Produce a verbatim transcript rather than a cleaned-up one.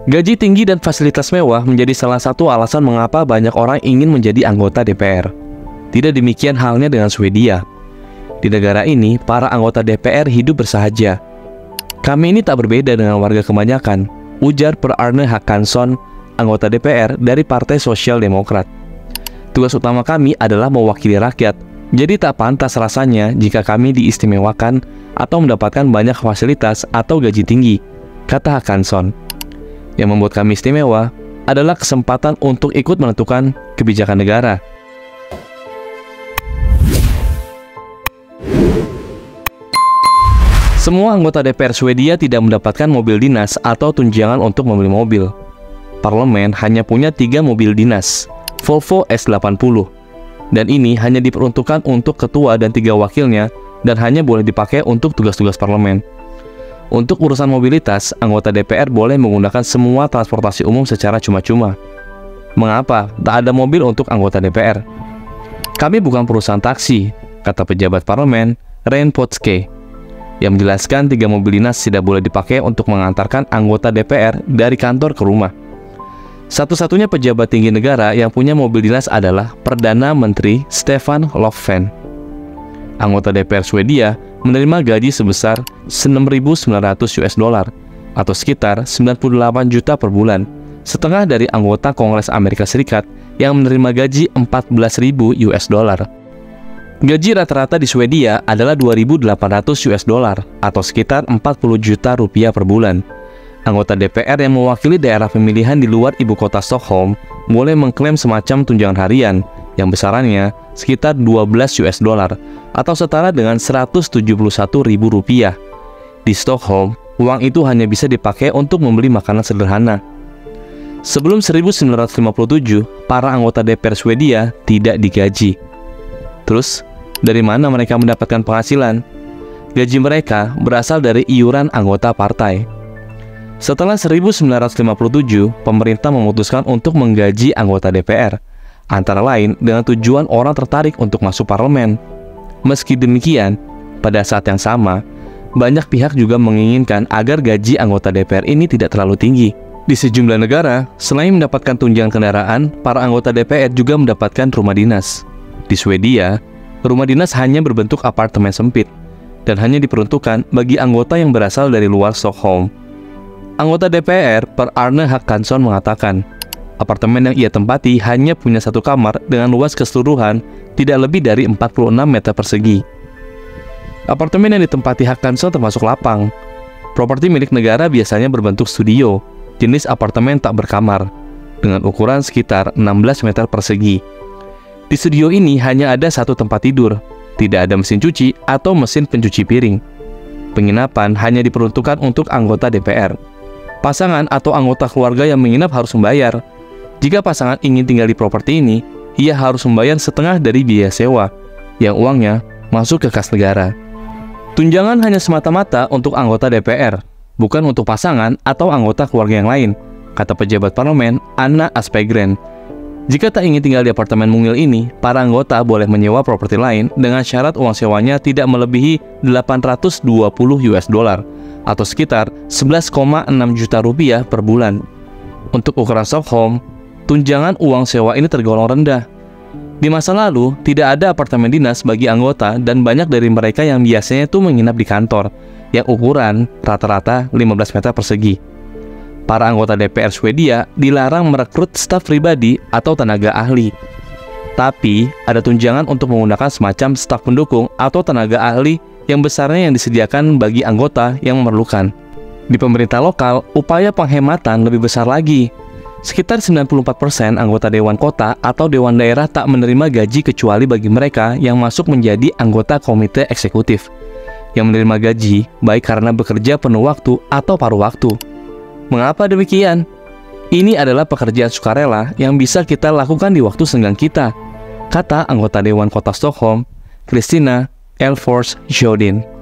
Gaji tinggi dan fasilitas mewah menjadi salah satu alasan mengapa banyak orang ingin menjadi anggota D P R. Tidak demikian halnya dengan Swedia. Di negara ini, para anggota D P R hidup bersahaja. Kami ini tak berbeda dengan warga kebanyakan, ujar Per Arne Håkansson, anggota D P R dari Partai Sosial Demokrat. Tugas utama kami adalah mewakili rakyat, jadi tak pantas rasanya jika kami diistimewakan atau mendapatkan banyak fasilitas atau gaji tinggi, kata Håkansson. Yang membuat kami istimewa adalah kesempatan untuk ikut menentukan kebijakan negara. Semua anggota D P R Swedia tidak mendapatkan mobil dinas atau tunjangan untuk membeli mobil. Parlemen hanya punya tiga mobil dinas, Volvo S delapan puluh. Dan ini hanya diperuntukkan untuk ketua dan tiga wakilnya dan hanya boleh dipakai untuk tugas-tugas parlemen. Untuk urusan mobilitas, anggota D P R boleh menggunakan semua transportasi umum secara cuma-cuma. Mengapa tak ada mobil untuk anggota D P R? Kami bukan perusahaan taksi, kata pejabat parlemen Rein Potske, yang menjelaskan tiga mobil dinas tidak boleh dipakai untuk mengantarkan anggota D P R dari kantor ke rumah. Satu-satunya pejabat tinggi negara yang punya mobil dinas adalah Perdana Menteri Stefan Löfven. Anggota D P R Swedia menerima gaji sebesar enam ribu sembilan ratus US dollar atau sekitar sembilan puluh delapan juta per bulan, setengah dari anggota Kongres Amerika Serikat yang menerima gaji empat belas ribu US dollar. Gaji rata-rata di Swedia adalah dua ribu delapan ratus US dollar atau sekitar empat puluh juta rupiah per bulan. Anggota D P R yang mewakili daerah pemilihan di luar ibu kota Stockholm boleh mengklaim semacam tunjangan harian yang besarannya sekitar dua belas US dollar atau setara dengan seratus tujuh puluh satu ribu rupiah. Di Stockholm, uang itu hanya bisa dipakai untuk membeli makanan sederhana. Sebelum seribu sembilan ratus lima puluh tujuh, para anggota D P R Swedia tidak digaji. Terus, dari mana mereka mendapatkan penghasilan? Gaji mereka berasal dari iuran anggota partai. Setelah seribu sembilan ratus lima puluh tujuh, pemerintah memutuskan untuk menggaji anggota D P R, antara lain dengan tujuan orang tertarik untuk masuk parlemen. Meski demikian, pada saat yang sama, banyak pihak juga menginginkan agar gaji anggota D P R ini tidak terlalu tinggi. Di sejumlah negara, selain mendapatkan tunjangan kendaraan, para anggota D P R juga mendapatkan rumah dinas. Di Swedia, rumah dinas hanya berbentuk apartemen sempit dan hanya diperuntukkan bagi anggota yang berasal dari luar Stockholm. Anggota D P R Per Arne Håkansson mengatakan, apartemen yang ia tempati hanya punya satu kamar dengan luas keseluruhan tidak lebih dari empat puluh enam meter persegi. Apartemen yang ditempati Håkansson termasuk lapang. Properti milik negara biasanya berbentuk studio, jenis apartemen tak berkamar, dengan ukuran sekitar enam belas meter persegi. Di studio ini hanya ada satu tempat tidur, tidak ada mesin cuci atau mesin pencuci piring. Penginapan hanya diperuntukkan untuk anggota D P R. Pasangan atau anggota keluarga yang menginap harus membayar. Jika pasangan ingin tinggal di properti ini, ia harus membayar setengah dari biaya sewa, yang uangnya masuk ke kas negara. Tunjangan hanya semata-mata untuk anggota D P R, bukan untuk pasangan atau anggota keluarga yang lain, kata pejabat parlemen Anna Aspegren. Jika tak ingin tinggal di apartemen mungil ini, para anggota boleh menyewa properti lain dengan syarat uang sewanya tidak melebihi delapan ratus dua puluh US dollar atau sekitar sebelas koma enam juta rupiah per bulan. Untuk ukuran Stockholm, tunjangan uang sewa ini tergolong rendah. Di masa lalu, tidak ada apartemen dinas bagi anggota dan banyak dari mereka yang biasanya tuh menginap di kantor, yang ukuran rata-rata lima belas meter persegi. Para anggota D P R Swedia dilarang merekrut staf pribadi atau tenaga ahli. Tapi, ada tunjangan untuk menggunakan semacam staf pendukung atau tenaga ahli yang besarnya yang disediakan bagi anggota yang memerlukan. Di pemerintah lokal, upaya penghematan lebih besar lagi. Sekitar sembilan puluh empat persen anggota Dewan Kota atau Dewan Daerah tak menerima gaji kecuali bagi mereka yang masuk menjadi anggota komite eksekutif, yang menerima gaji baik karena bekerja penuh waktu atau paruh waktu. Mengapa demikian? Ini adalah pekerjaan sukarela yang bisa kita lakukan di waktu senggang kita, kata anggota Dewan Kota Stockholm, Kristina Elfors Jodin.